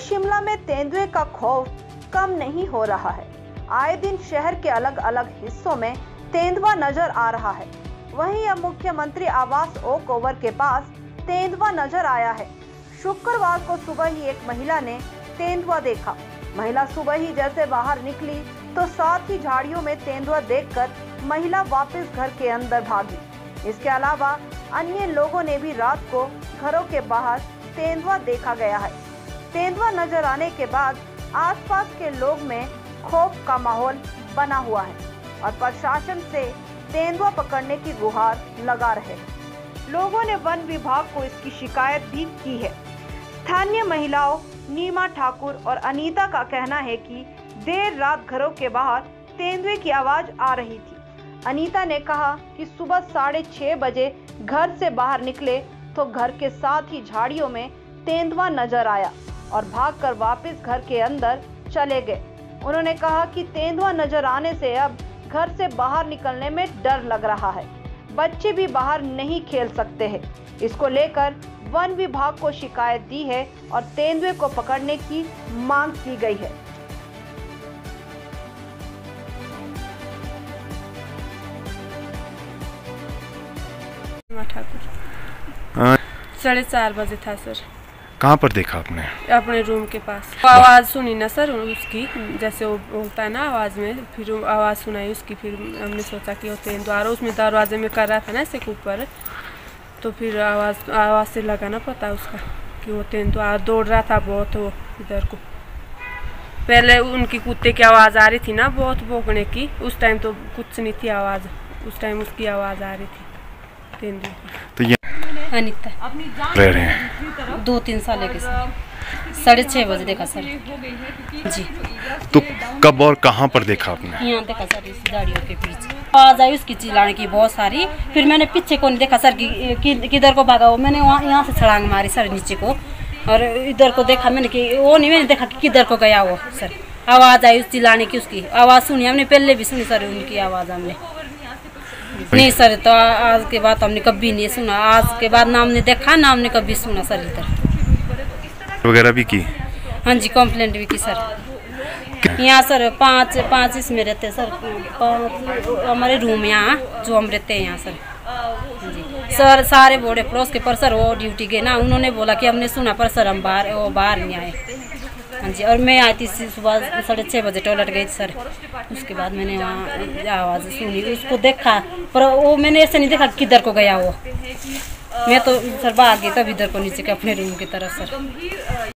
शिमला में तेंदुए का खौफ कम नहीं हो रहा है। आए दिन शहर के अलग अलग हिस्सों में तेंदुआ नजर आ रहा है। वहीं अब मुख्यमंत्री आवास ओक ओवर के पास तेंदुआ नजर आया है। शुक्रवार को सुबह ही एक महिला ने तेंदुआ देखा। महिला सुबह ही जैसे बाहर निकली तो साथ ही झाड़ियों में तेंदुआ देखकर महिला वापस घर के अंदर भागी। इसके अलावा अन्य लोगों ने भी रात को घरों के बाहर तेंदुआ देखा गया है। तेंदुआ नजर आने के बाद आसपास के लोग में खौफ का माहौल बना हुआ है और प्रशासन से तेंदुआ पकड़ने की गुहार लगा रहे। लोगों ने वन विभाग को इसकी शिकायत भी की है। स्थानीय महिलाओं नीमा ठाकुर और अनीता का कहना है कि देर रात घरों के बाहर तेंदुए की आवाज आ रही थी। अनीता ने कहा कि सुबह 6:30 बजे घर से बाहर निकले तो घर के साथ ही झाड़ियों में तेंदुआ नजर आया और भागकर वापस घर के अंदर चले गए। उन्होंने कहा कि तेंदुआ नजर आने से अब घर से बाहर निकलने में डर लग रहा है। बच्चे भी बाहर नहीं खेल सकते हैं। इसको लेकर वन विभाग को शिकायत दी है और तेंदुए को पकड़ने की मांग की गई है। ठाकुर 4:30 बजे था सर। कहाँ पर देखा आपने? अपने रूम के पास। आवाज़ सुनी ना सर उसकी, जैसे वो होता है ना आवाज़ में, फिर आवाज़ सुनाई उसकी। फिर हमने सोचा कि वो तेंदुआ उसमें दरवाजे में कर रहा था ना ऐसे ऊपर, तो फिर आवाज़ से लगा ना पता उसका कि वो तेंदुआ दौड़ रहा था बहुत वो इधर को। पहले उनकी कुत्ते की आवाज़ आ रही थी ना बहुत भौंकने की, उस टाइम तो कुछ नहीं थी आवाज़, उस टाइम उसकी आवाज़ आ रही थी तेंदुए की। तो ये अनीता रह रहे हैं 2-3 साल के सर। 6:30 बजे देखा सर जी। तो कब और कहाँ पर देखा आपने? यहाँ देखा सर, इस गाड़ियों के पीछे आवाज आई उसकी चिल्लाने की बहुत सारी। फिर मैंने पीछे को नहीं देखा सर कि किधर को भागा वो। मैंने वहाँ यहाँ से छलांग मारी सर नीचे को, और इधर को देखा मैंने कि वो नहीं, मैंने देखा कि किधर को गया वो सर। आवाज़ आई उस चिल्लाने की, उसकी आवाज़ सुनी हमने, पहले भी सुनी सर उनकी आवाज़ हमने। नहीं सर, तो आज के बाद हमने कभी नहीं सुना। आज के बाद ना हमने देखा ना हमने कभी सुना सर। इधर वगैरह भी की? हाँ जी, कंप्लेंट भी की सर। यहाँ सर पाँच इसमें रहते सर, 5 हमारे रूम यहाँ जो हम रहते हैं यहाँ सर। जी सर, सारे बोर्डे पड़ोस के पर सर वो ड्यूटी गए ना, उन्होंने बोला कि हमने सुना पर सर हम बाहर नहीं आए। हाँ जी, और मैं आई थी सुबह 6:30 बजे टॉयलेट गई थी सर। उसके बाद मैंने वहाँ आवाज़ सुनी, उसको देखा, पर वो मैंने ऐसे नहीं देखा किधर को गया वो। मैं तो सर भाग गई तब इधर को नीचे के अपने रूम की तरफ सर।